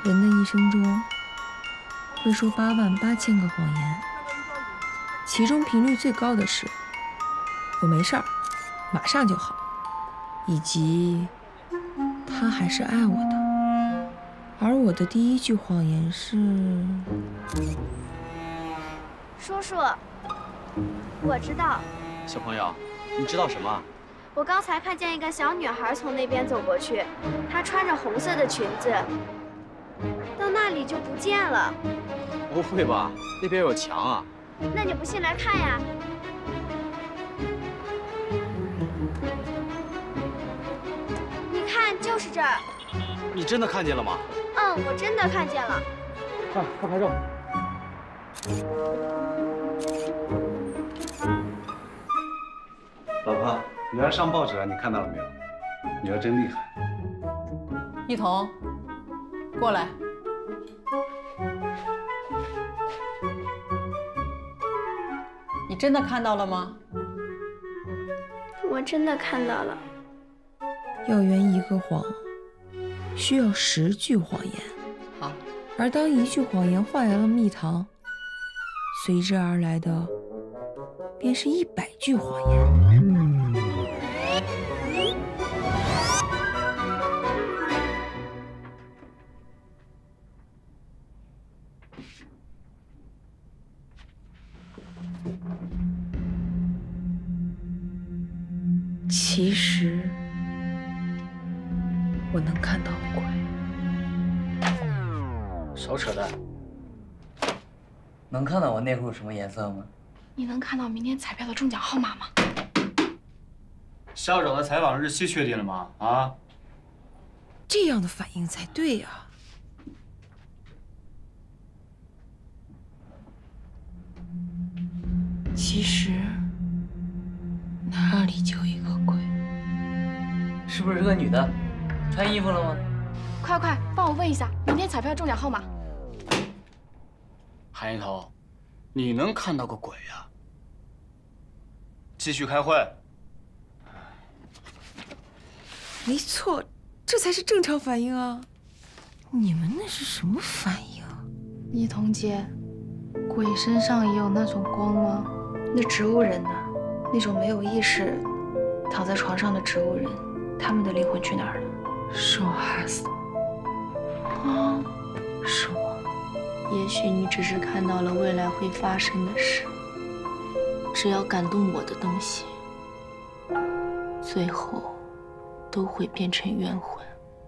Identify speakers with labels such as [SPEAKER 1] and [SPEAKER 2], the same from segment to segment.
[SPEAKER 1] 人的一生中会说88000个谎言，其中频率最高的是“我没事儿，马上就好”，以及“他还是爱我的”。而我的第一句谎言是：“
[SPEAKER 2] 叔叔，我知道。”
[SPEAKER 3] 小朋友，你知道什么？
[SPEAKER 2] 我刚才看见一个小女孩从那边走过去，她穿着红色的裙子，到那里就不见了。
[SPEAKER 3] 不会吧？那边有墙啊！
[SPEAKER 2] 那你不信来看呀。你看，就是这儿。
[SPEAKER 3] 你真的看见了吗？
[SPEAKER 2] 嗯，我真的看见了。
[SPEAKER 3] 快拍照！
[SPEAKER 4] 老婆，女儿上报纸了，你看到了没有？女儿真厉害。
[SPEAKER 5] 一彤，过来。你真的看到了吗？
[SPEAKER 2] 我真的看到了。
[SPEAKER 1] 要圆一个谎，需要10句谎言。
[SPEAKER 5] 好，
[SPEAKER 1] 而当一句谎言化为了蜜糖，随之而来的便是100句谎言。其实，我能看到鬼。
[SPEAKER 3] 少扯淡！
[SPEAKER 6] 能看到我内裤什么颜色吗？
[SPEAKER 7] 你能看到明天彩票的中奖号码吗？
[SPEAKER 3] 校长的采访日期确定了吗？啊？
[SPEAKER 1] 这样的反应才对呀。其实，那里就有一个鬼。
[SPEAKER 6] 是不是个女的？穿衣服了吗？
[SPEAKER 7] 快，帮我问一下明天彩票中奖号码。
[SPEAKER 3] 韩一彤，你能看到个鬼呀？继续开会。
[SPEAKER 1] 没错，这才是正常反应啊！你们那是什么反应？
[SPEAKER 7] 一彤姐，鬼身上也有那种光吗？
[SPEAKER 8] 那植物人呢？那种没有意识、躺在床上的植物人，他们的灵魂去哪儿了？
[SPEAKER 1] 是我害死的。
[SPEAKER 8] 啊，是我。
[SPEAKER 9] 也许你只是看到了未来会发生的事，只要感动我的东西，最后都会变成冤魂。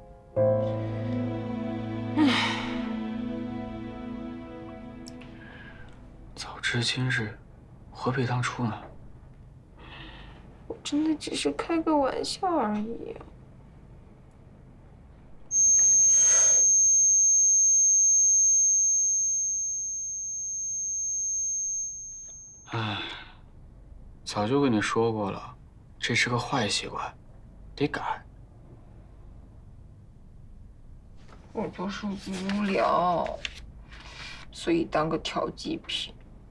[SPEAKER 3] 早知今日，何必当初呢？
[SPEAKER 8] 我真的只是开个玩笑而已。
[SPEAKER 3] 唉，早就跟你说过了，这是个坏习惯，得改。
[SPEAKER 8] 我就是无聊，所以当个调剂品。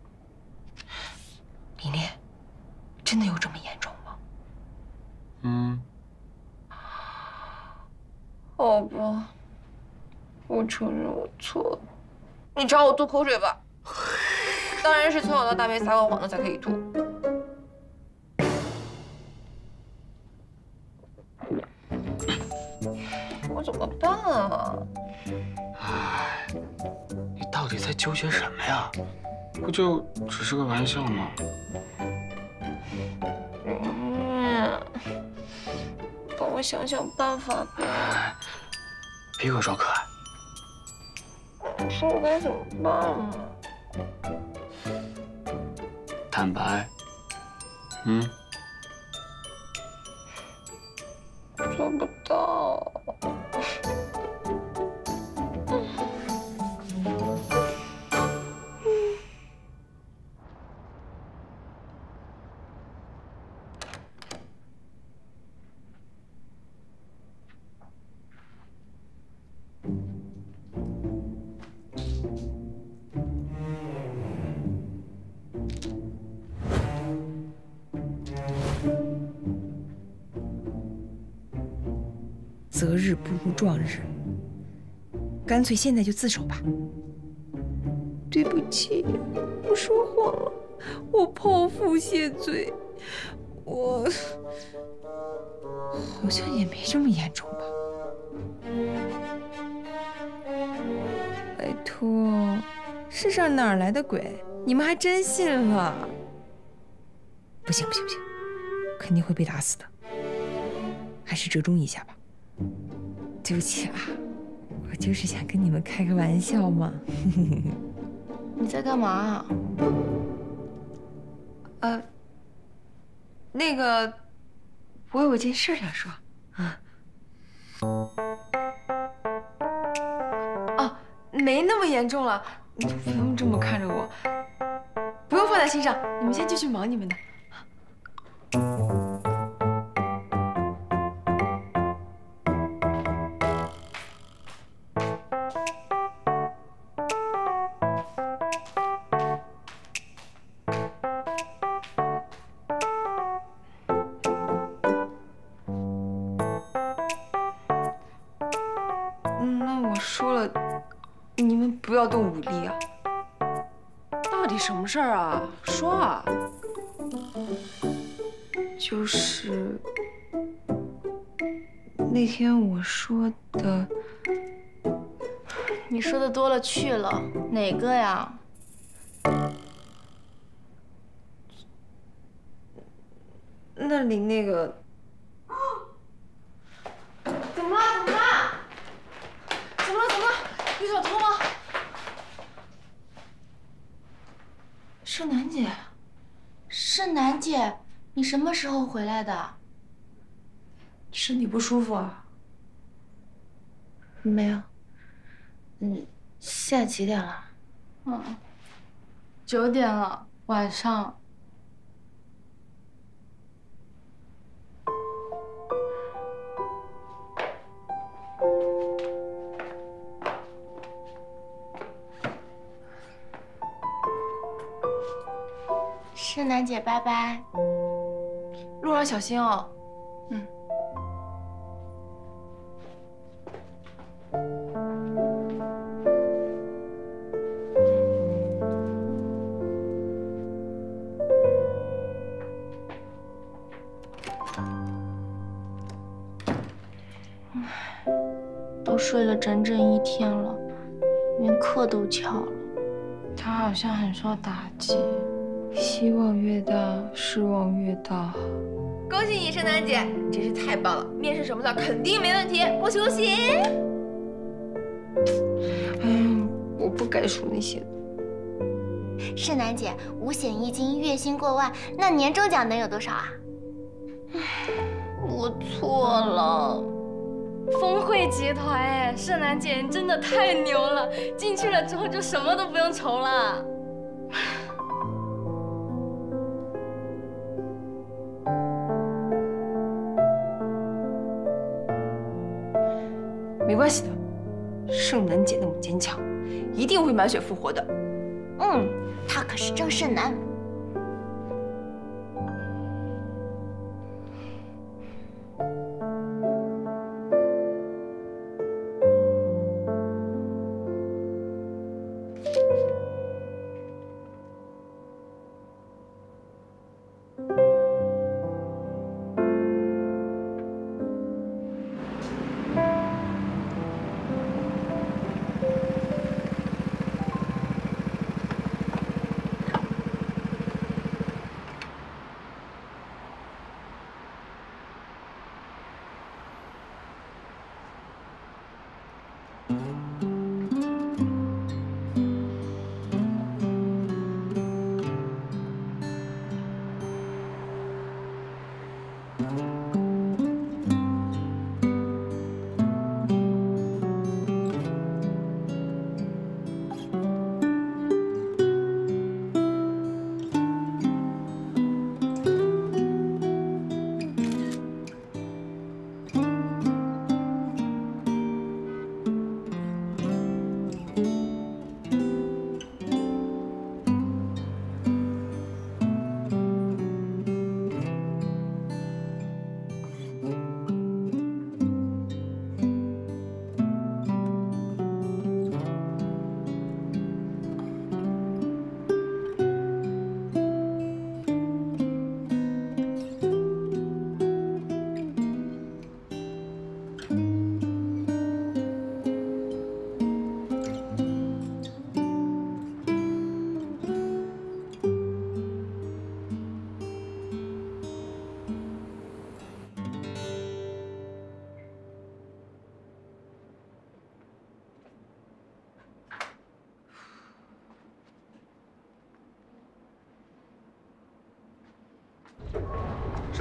[SPEAKER 1] 李烈，真的有这么严重吗？
[SPEAKER 3] 嗯。
[SPEAKER 8] 好吧，我承认我错了。你朝我吐口水吧。当然是从小到大被撒过谎的才可以吐。我怎么办啊？
[SPEAKER 3] 唉，你到底在纠结什么呀？不就只是个玩笑吗？
[SPEAKER 8] 帮我想想办法吧。
[SPEAKER 3] 别给我装可爱。
[SPEAKER 8] 你说我该怎么办啊？
[SPEAKER 3] 坦白。
[SPEAKER 8] 做不到。
[SPEAKER 1] 择日不如撞日。 干脆现在就自首吧。对不起，我说谎了，我剖腹谢罪，我好像也没这么严重吧。拜托，世上哪来的鬼？你们还真信了？不行不行不行，肯定会被打死的，还是折中一下吧。对不起啊，我就是想跟你们开个玩笑嘛。
[SPEAKER 9] 你在干嘛啊？
[SPEAKER 1] 那个，我有件事想说。啊，没那么严重了，你不用这么看着我，不用放在心上，你们先继续忙你们的。那我说了，你们不要动武力啊！
[SPEAKER 8] 到底什么事儿啊？说啊！
[SPEAKER 1] 就是那天我说的，
[SPEAKER 9] 你说的多了去了，哪个呀？
[SPEAKER 1] 那里那个。
[SPEAKER 8] 怎么了？怎么了？怎么了？怎么了？有小偷吗？
[SPEAKER 1] 盛楠姐，
[SPEAKER 9] 盛楠姐，你什么时候回来的？
[SPEAKER 1] 身体不舒服啊？
[SPEAKER 9] 没有。现在几点了？9点了，晚上。盛楠姐，拜拜。
[SPEAKER 1] 路上小心哦。
[SPEAKER 9] 都睡了整整1天了，连课都翘了。
[SPEAKER 1] 他好像很受打击，希望越大，失望越大。
[SPEAKER 8] 恭喜你，盛楠姐，真是太棒了！面试什么的肯定没问题，恭喜恭喜！
[SPEAKER 1] 哎，我不该说那些的。
[SPEAKER 9] 盛楠姐，5险1金，月薪过万，那年终奖能有多少啊？我错了。
[SPEAKER 10] 峰汇集团，哎，盛楠姐，你真的太牛了！进去了之后就什么都不用愁了。
[SPEAKER 1] 没关系的，盛楠姐那么坚强，一定会满血复活的。
[SPEAKER 9] 她可是郑盛楠。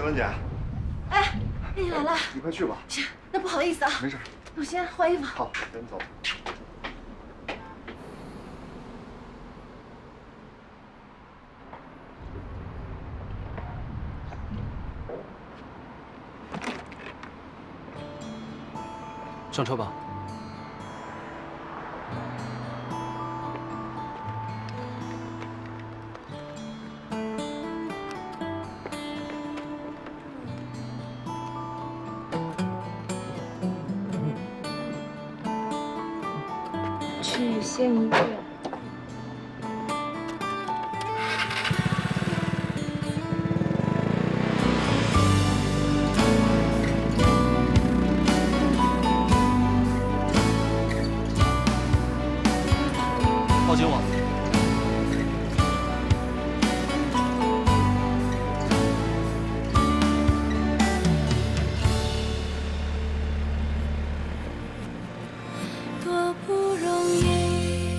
[SPEAKER 11] 小文姐。
[SPEAKER 8] 哎，你来了。
[SPEAKER 11] 你快去吧。
[SPEAKER 8] 行，那不好意思啊。
[SPEAKER 11] 没事。
[SPEAKER 8] 我先换衣服。
[SPEAKER 11] 好，赶紧走。
[SPEAKER 12] 上车吧。
[SPEAKER 7] 去县医院。
[SPEAKER 12] 报警网。
[SPEAKER 13] 多不容易，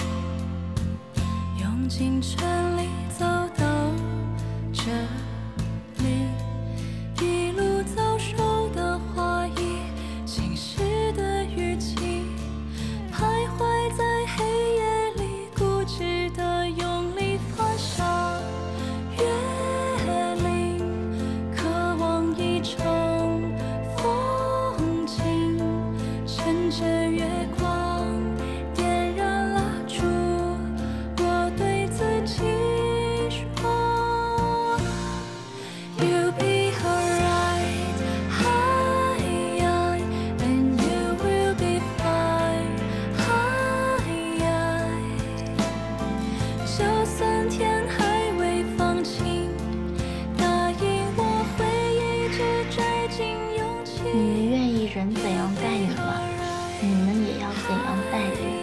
[SPEAKER 13] 用尽全力走到这里，一路遭受的怀疑，侵蚀的语气，徘徊在黑夜里，固执的用力放下月龄，渴望一场风景，趁着月光点燃蜡烛，我对自己说 You'll be alright, and you will be fine,就算天还未放晴，答应我会一直拽紧勇气。
[SPEAKER 9] 你们愿意人怎样待你们，你们也要怎样待人。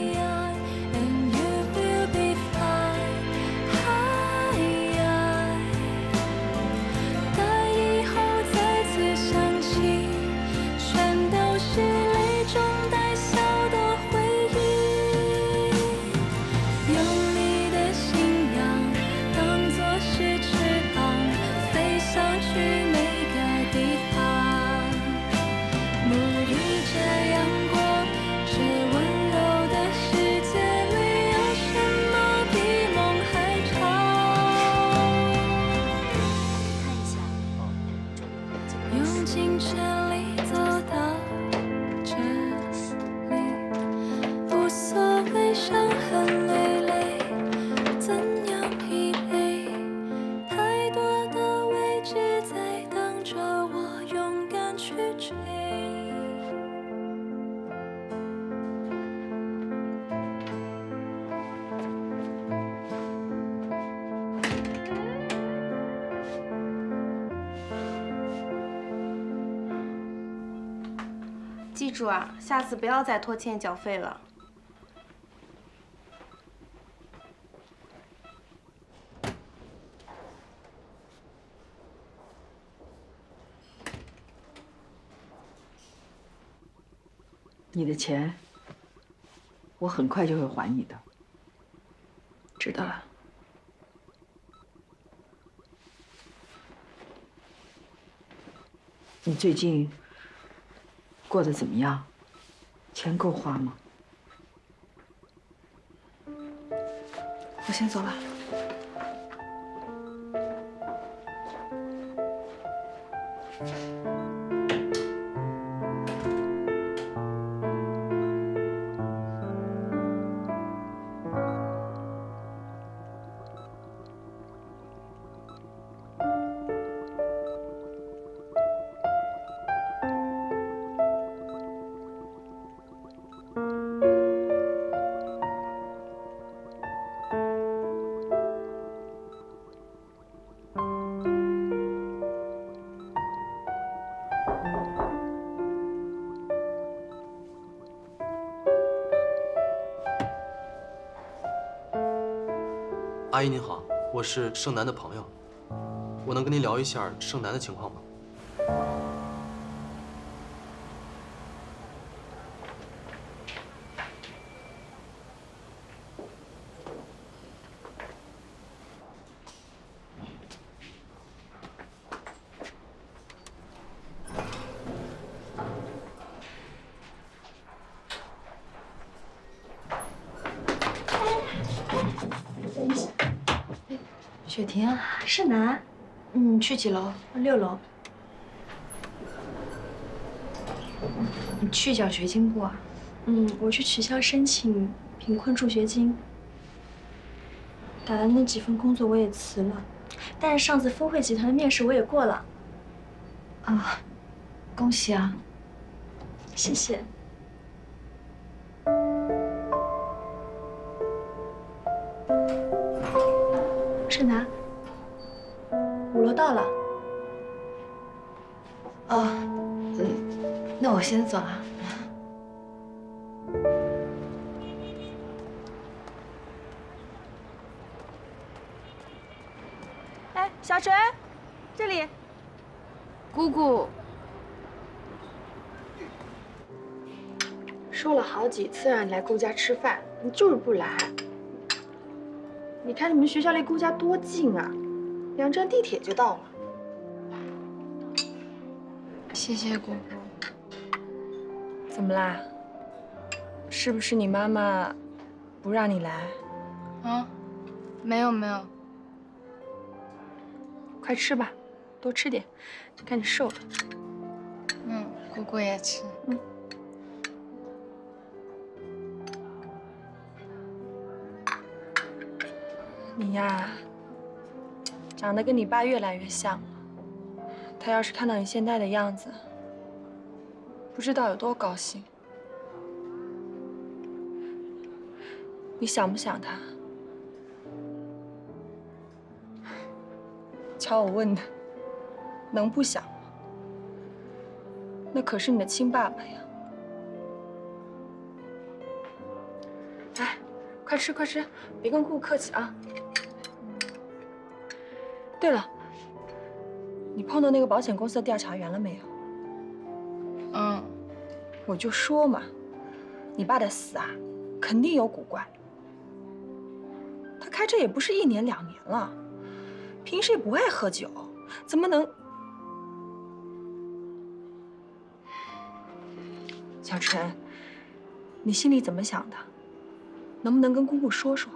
[SPEAKER 13] 待以后再次想起，全都是泪中带笑的回忆。用你的信仰当作是翅膀，飞上去每个地方。沐浴着阳光，这温柔的世界里，有什么比梦还长？
[SPEAKER 2] 看一下。
[SPEAKER 13] 用尽全力走到这里，无所谓伤痕累累，怎样疲惫？太多的未知在等着我勇敢去追。
[SPEAKER 8] 记住啊，下次不要再拖欠缴费了。
[SPEAKER 14] 你的钱，我很快就会还你的。
[SPEAKER 1] 知道了。
[SPEAKER 14] 你最近过得怎么样？钱够花吗？
[SPEAKER 1] 我先走了。
[SPEAKER 12] 阿姨您好，我是盛楠的朋友，我能跟您聊一下盛楠的情况吗？
[SPEAKER 1] 雪婷，
[SPEAKER 2] 盛楠，
[SPEAKER 1] 你去几楼
[SPEAKER 2] ？6楼。
[SPEAKER 1] 你去奖学金部啊？
[SPEAKER 2] 我去学校申请贫困助学金。打的那几份工作我也辞了，但是上次峰汇集团的面试我也过了。
[SPEAKER 1] 啊，恭喜啊！
[SPEAKER 2] 谢谢。盛楠，5楼到了。
[SPEAKER 1] 哦，那我先走啊。
[SPEAKER 2] 哎，小锤，这里。
[SPEAKER 7] 姑姑，
[SPEAKER 1] 说了好几次让你来姑家吃饭，你就是不来。你看你们学校离姑家多近啊，2站地铁就到了。
[SPEAKER 7] 谢谢姑姑。
[SPEAKER 8] 怎么啦？是不是你妈妈不让你来？
[SPEAKER 7] 啊，没有没有。
[SPEAKER 8] 快吃吧，多吃点，看你瘦了。
[SPEAKER 7] 姑姑也吃。
[SPEAKER 8] 你呀，长得跟你爸越来越像了。他要是看到你现在的样子，不知道有多高兴。你想不想他？瞧我问的，能不想吗？那可是你的亲爸爸呀！哎，快吃快吃，别跟姑姑客气啊。对了，你碰到那个保险公司的调查员了没有？我就说嘛，你爸的死啊，肯定有古怪。他开车也不是1年2年了，平时也不爱喝酒，怎么能？小陈，你心里怎么想的？能不能跟姑姑说说？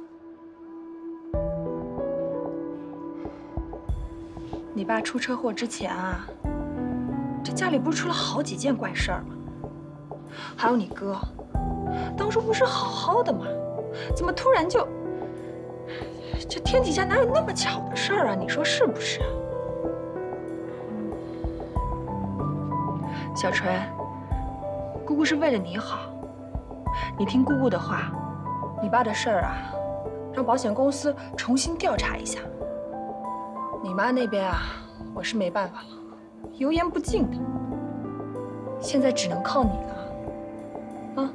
[SPEAKER 8] 你爸出车祸之前啊，这家里不是出了好几件怪事儿吗？还有你哥，当初不是好好的吗？怎么突然就……这天底下哪有那么巧的事儿啊？你说是不是？小纯，姑姑是为了你好，你听姑姑的话，你爸的事儿啊，让保险公司重新调查一下。你妈那边啊，我是没办法了，油盐不进的，现在只能靠你了，啊。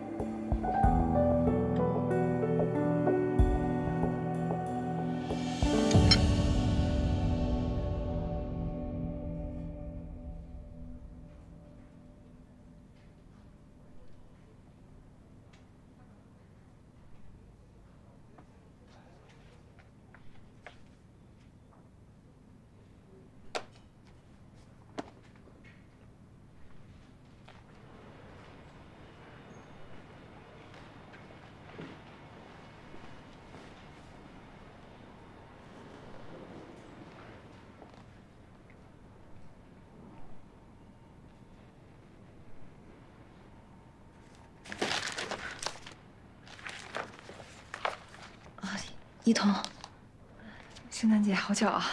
[SPEAKER 1] 一彤，圣诞节好巧啊。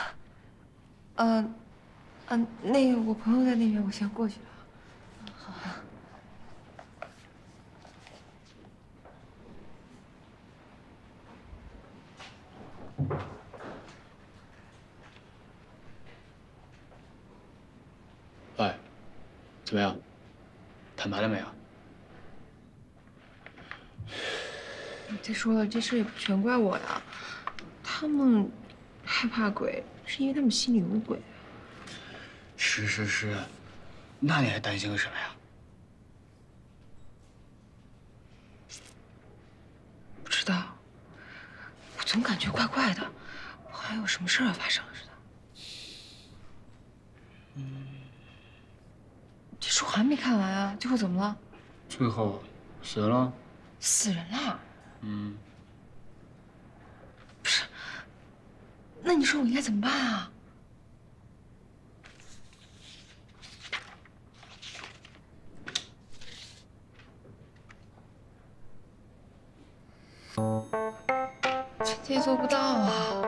[SPEAKER 1] 那个我朋友在那边，我先过去了。好。
[SPEAKER 3] 喂，怎么样？坦白了没有？
[SPEAKER 1] 再说了，这事也不全怪我呀。他们害怕鬼，是因为他们心里有鬼。
[SPEAKER 3] 是，那你还担心个什么呀？
[SPEAKER 1] 不知道，我总感觉怪怪的，好像有什么事儿发生了似的。这书还没看完啊，最后怎么了？
[SPEAKER 3] 最后死人了。
[SPEAKER 1] 死人了？不是， 那你说我应该怎么办啊？臣妾做不到啊。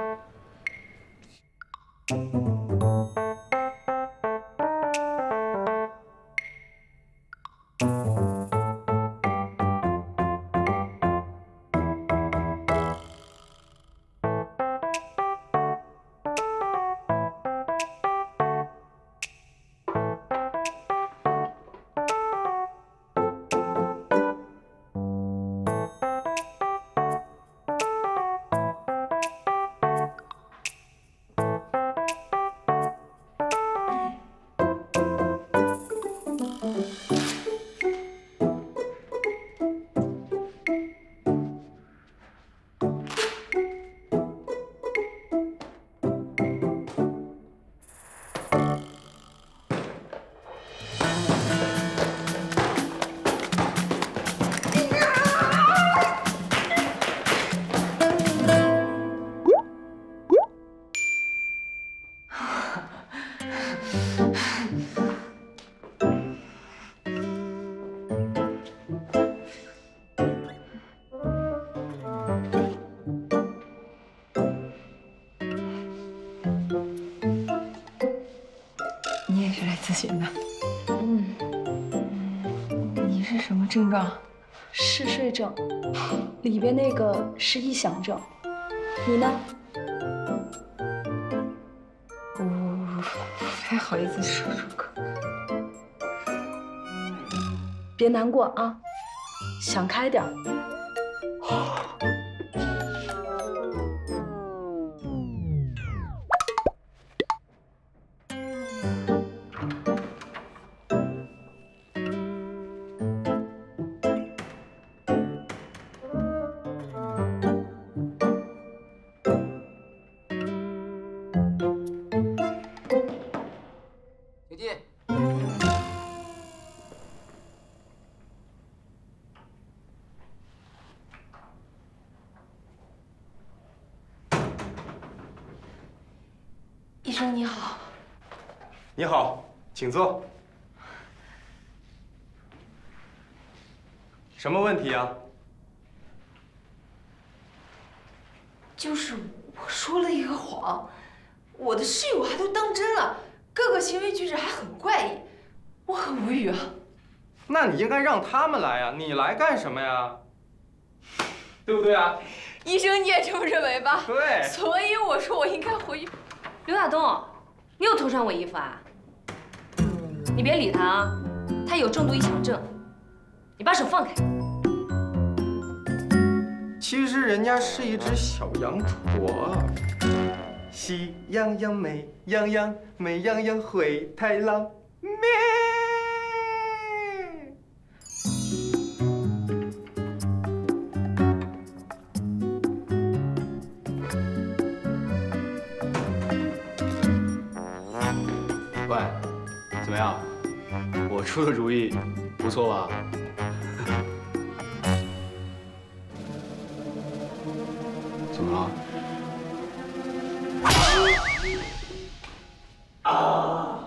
[SPEAKER 1] 咨询的。你是什么症状？
[SPEAKER 2] 嗜睡症，里边那个是臆想症。你呢？
[SPEAKER 1] 我不太好意思说出口。
[SPEAKER 2] 别难过啊，想开点儿。
[SPEAKER 6] 请进。
[SPEAKER 1] 医生你好。
[SPEAKER 12] 你好，请坐。什么问题啊？
[SPEAKER 1] 就是我说了一个谎，我的室友还都当真了，各个行为举止还很怪异，我很无语啊。
[SPEAKER 12] 那你应该让他们来呀，你来干什么呀？对不对啊？
[SPEAKER 1] 医生你也这么认为吧？
[SPEAKER 12] 对。
[SPEAKER 1] 所以我说我应该回去。
[SPEAKER 10] 刘亚东，你又偷穿我衣服啊？你别理他啊，他有重度臆想症。你把手放开。
[SPEAKER 12] 其实人家是一只小羊驼，喜羊羊、美羊羊，美羊羊灰太狼，咩。
[SPEAKER 3] 喂，怎么样？我出的主意不错吧？怎么了？啊！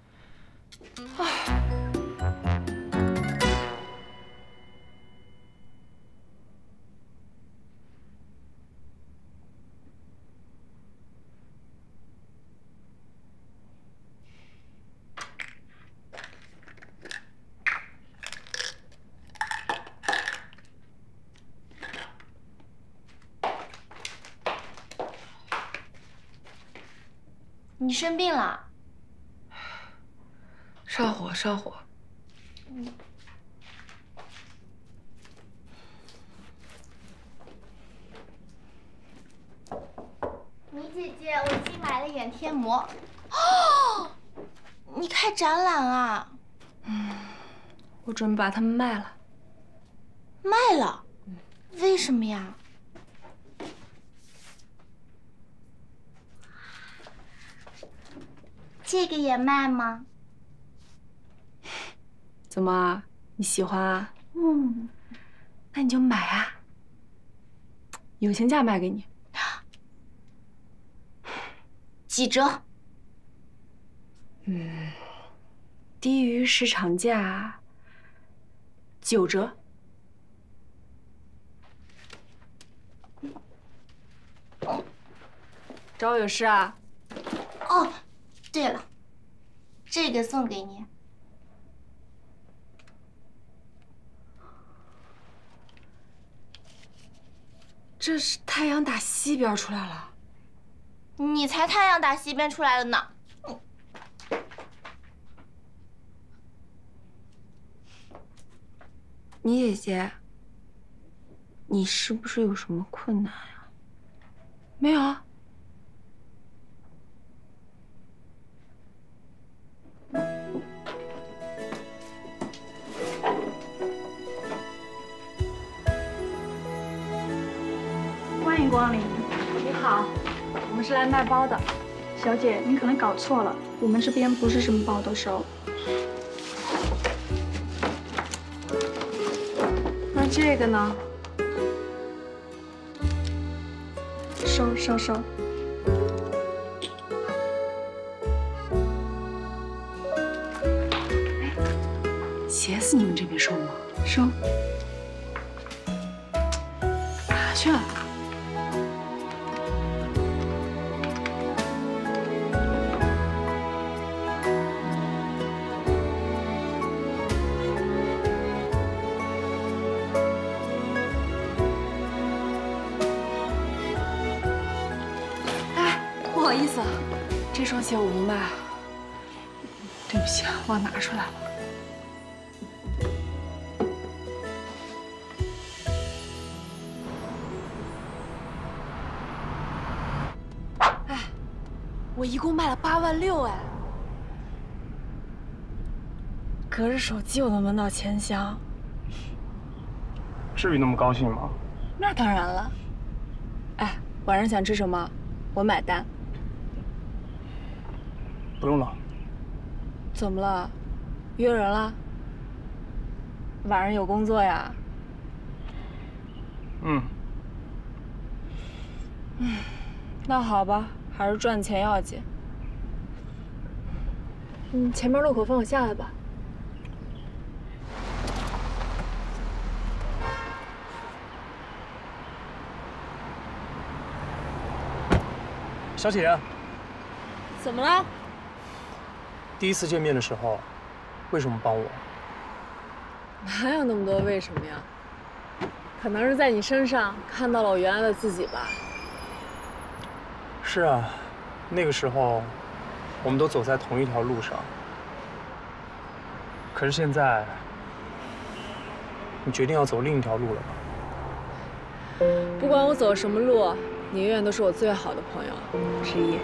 [SPEAKER 9] 你生病了？
[SPEAKER 1] 上火，上火。
[SPEAKER 9] 米姐姐，我已经买了眼贴膜。哦，你开展览啊？
[SPEAKER 2] 我准备把它们卖了。
[SPEAKER 9] 卖了？为什么呀？ 这个也卖吗？
[SPEAKER 2] 怎么啊？你喜欢啊？
[SPEAKER 9] 嗯，
[SPEAKER 2] 那你就买啊，友情价卖给你。
[SPEAKER 9] 几折？
[SPEAKER 8] 低于市场价9折。找我有事啊？
[SPEAKER 9] 哦，对了，这个送给你。
[SPEAKER 8] 这是太阳打西边出来了。
[SPEAKER 9] 你才太阳打西边出来了呢。
[SPEAKER 1] 倪姐姐，你是不是有什么困难呀？
[SPEAKER 8] 没有啊。
[SPEAKER 11] 欢迎光临。你好，我们是来卖包的。小姐，您可能搞错了，我们这边不是什么包都收。那这个呢？收。
[SPEAKER 8] 鞋子你们这边收吗？
[SPEAKER 11] 收。
[SPEAKER 8] 哪去了？不好意思啊，这双鞋我不卖。对不起啊，忘拿出来了。哎，我一共卖了8万6哎。隔着手机我都闻到钱香。
[SPEAKER 15] 至于那么高兴吗？
[SPEAKER 8] 那当然了。哎，晚上想吃什么？我买单。
[SPEAKER 15] 不用了。
[SPEAKER 8] 怎么了？约人了？晚上有工作呀？那好吧，还是赚钱要紧。前面路口放我下来吧。
[SPEAKER 15] 小姐，
[SPEAKER 8] 怎么了？
[SPEAKER 15] 第一次见面的时候，为什么帮我？
[SPEAKER 8] 哪有那么多为什么呀？可能是在你身上看到了我原来的自己吧。
[SPEAKER 15] 是啊，那个时候，我们都走在同一条路上。可是现在，你决定要走另一条路了吧？
[SPEAKER 8] 不管我走什么路，你永远都是我最好的朋友之一。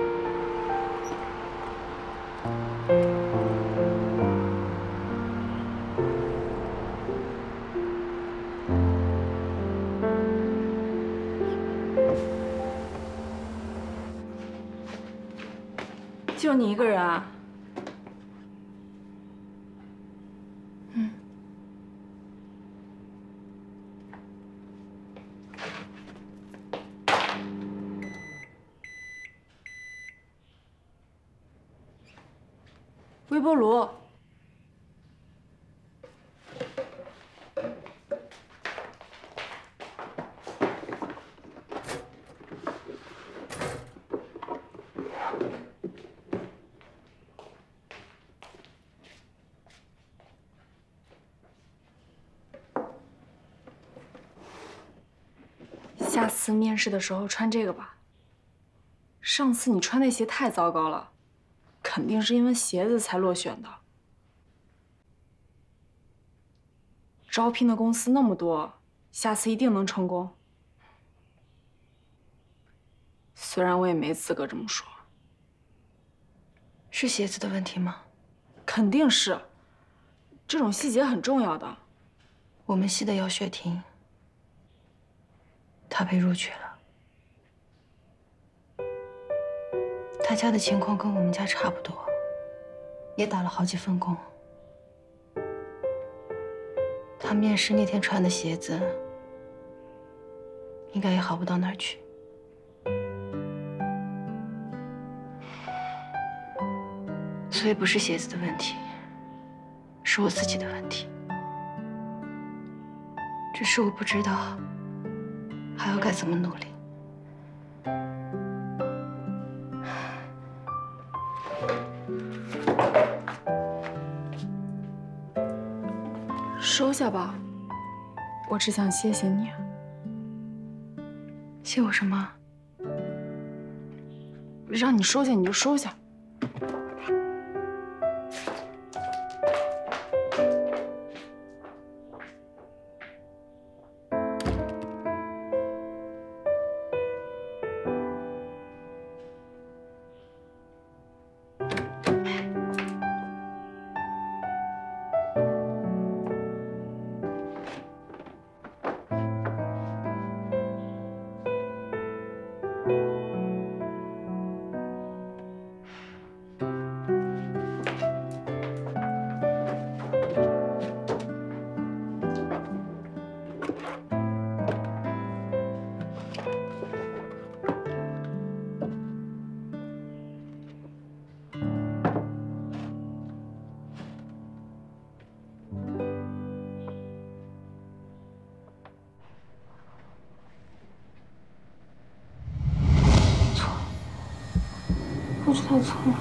[SPEAKER 8] 就你一个人啊？微波炉。下次面试的时候穿这个吧。上次你穿那鞋太糟糕了。肯定是因为鞋子才落选的。招聘的公司那么多，下次一定能成功。虽然我也没资格这么说。
[SPEAKER 1] 是鞋子的问题吗？
[SPEAKER 8] 肯定是。这种细节很重要的。
[SPEAKER 1] 我们系的姚雪婷，她被录取了。他家的情况跟我们家差不多，也打了好几份工。他面试那天穿的鞋子，应该也好不到哪儿去。
[SPEAKER 7] 所以不是鞋子的问题，是我自己的问题。只是我不知道还要该怎么努力。
[SPEAKER 8] 收下吧，我只想谢谢你。
[SPEAKER 7] 谢我什么？
[SPEAKER 8] 让你收下你就收下。
[SPEAKER 11] 我知道错了，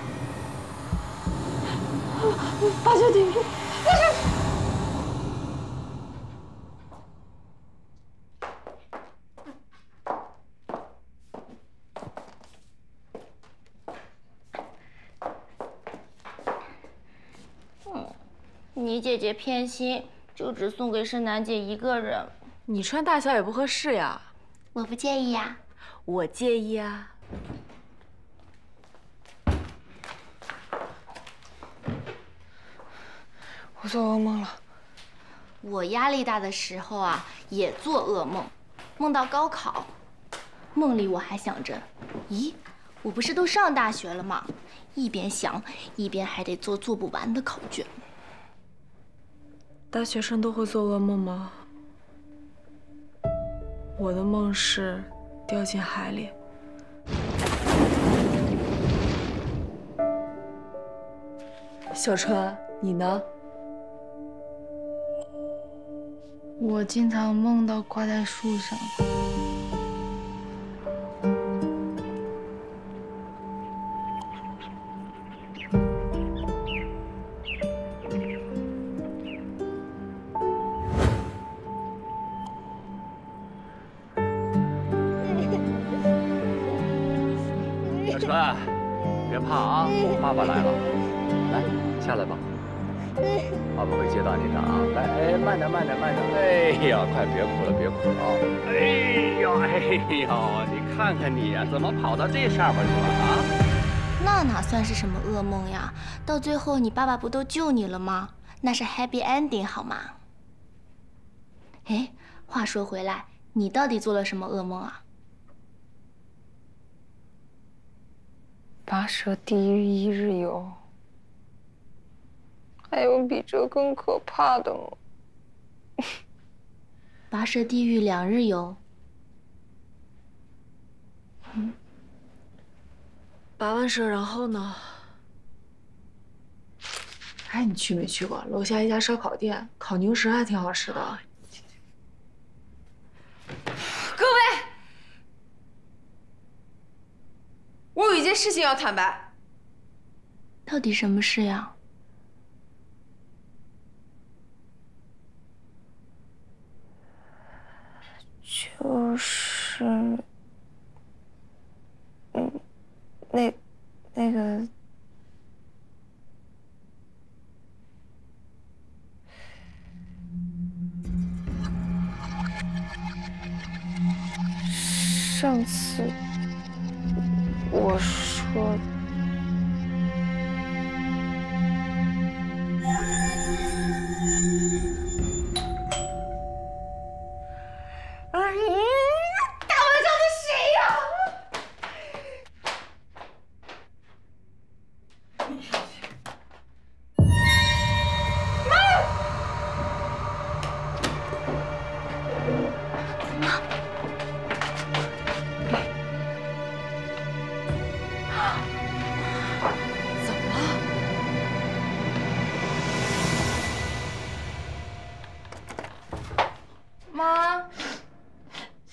[SPEAKER 11] 八九地狱，
[SPEAKER 9] 你姐姐偏心，就只送给申楠姐一个人。
[SPEAKER 8] 你穿大小也不合适呀。
[SPEAKER 9] 我不介意呀。
[SPEAKER 8] 我介意啊。
[SPEAKER 1] 我做噩梦了。
[SPEAKER 9] 我压力大的时候啊，也做噩梦，梦到高考。梦里我还想着，咦，我不是都上大学了吗？一边想，一边还得做不完的考卷。
[SPEAKER 8] 大学生都会做噩梦吗？我的梦是掉进海里。小春，你呢？
[SPEAKER 7] 我经常梦到挂在树上。
[SPEAKER 4] 小春，别怕啊，爸爸来了，来，下来吧。爸爸会接到你的啊！来，哎，慢点，慢点，慢点！哎呀，快别哭了，别哭了啊！哎呦，哎呦，你看看你呀，怎么跑到这上面去了啊？
[SPEAKER 9] 那哪算是什么噩梦呀？到最后你爸爸不都救你了吗？那是 happy ending 好吗？哎，话说回来，你到底做了什么噩梦啊？
[SPEAKER 1] 跋涉地狱1日游。还有比这更可怕的吗？
[SPEAKER 9] 跋涉地狱2日游。
[SPEAKER 8] 跋完涉，然后呢？哎，你去没去过？楼下一家烧烤店，烤牛舌还挺好吃的。
[SPEAKER 1] 各位，我有一件事情要坦白。
[SPEAKER 9] 到底什么事呀？
[SPEAKER 1] 就是，那个，上次我说。
[SPEAKER 11] 打麻将的谁呀？
[SPEAKER 7] 妈，
[SPEAKER 16] 小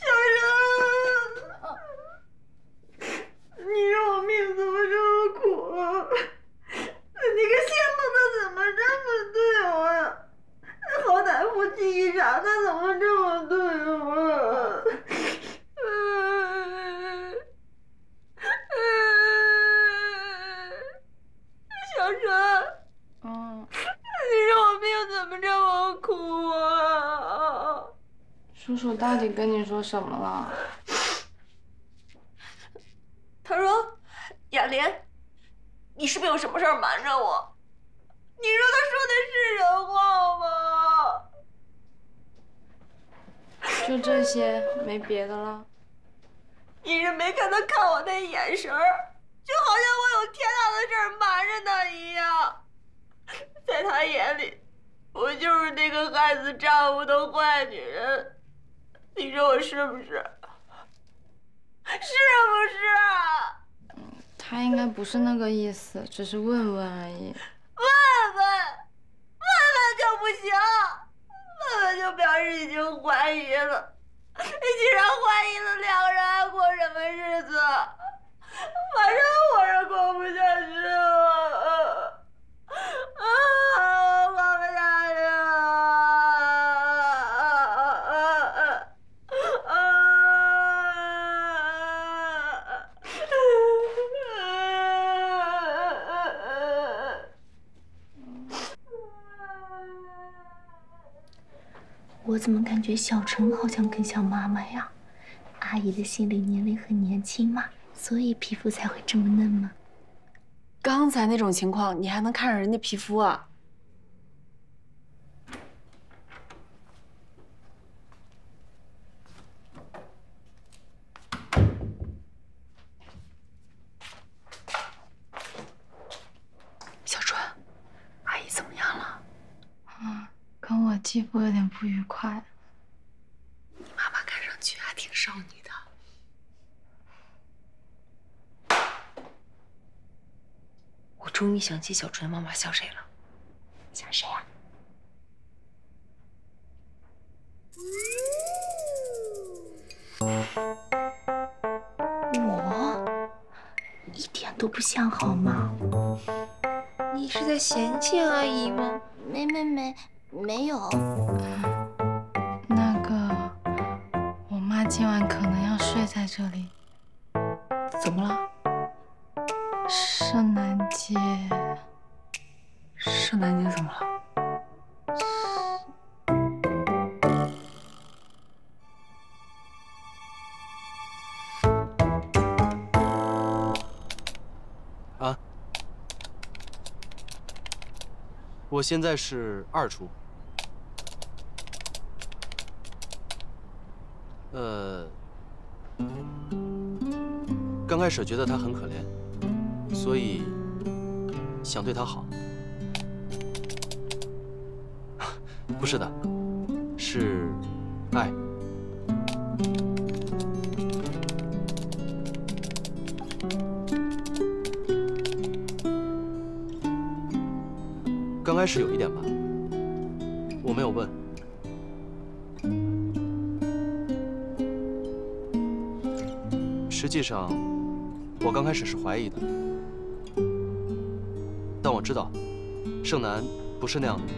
[SPEAKER 16] 生，你让我命怎么这么苦啊？你个仙头他怎么这么对我呀？好歹夫妻一场，他怎么这么对我？小春，你说我命怎么这么苦啊？
[SPEAKER 7] 叔叔到底跟你说什么了？
[SPEAKER 16] 他说：“雅莲，你是不是有什么事儿瞒着我？你说他说的是人话吗？”
[SPEAKER 7] 就这些，没别的了。
[SPEAKER 16] 你是没看他看我那眼神儿，就好像我有天大的事儿瞒着他一样。在他眼里，我就是那个害死丈夫的坏女人。你说我是不是？是不是？
[SPEAKER 7] 他应该不是那个意思，只是问问而已。
[SPEAKER 16] 问就不行，问就表示已经怀疑了。你既然怀疑了，两个人还过什么日子？反正我是过不下去了，我过不下去了。
[SPEAKER 9] 我怎么感觉小陈好像更像妈妈呀？阿姨的心理年龄很年轻嘛，所以皮肤才会这么嫩吗？
[SPEAKER 17] 刚才那种情况，你还能看上人家皮肤啊？小春，阿姨怎么样了？
[SPEAKER 7] 跟我继父有点不愉快。
[SPEAKER 17] 你妈妈看上去还挺少女的。我终于想起小春妈妈像谁了。像谁呀？
[SPEAKER 9] 我一点都不像，好吗？
[SPEAKER 17] 你是在嫌弃阿姨吗？
[SPEAKER 9] 没有。
[SPEAKER 7] 那个，我妈今晚可能要睡在这里。
[SPEAKER 17] 怎么了？
[SPEAKER 7] 圣诞节。
[SPEAKER 17] 圣诞节怎么了？
[SPEAKER 18] 啊，我现在是2厨。刚开始觉得他很可怜，所以想对他好。不是的，是爱。刚开始有一点吧，我没有问。实际上，我刚开始是怀疑的，但我知道，盛楠不是那样的人。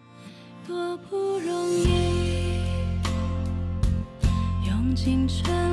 [SPEAKER 13] 多不容易，用尽全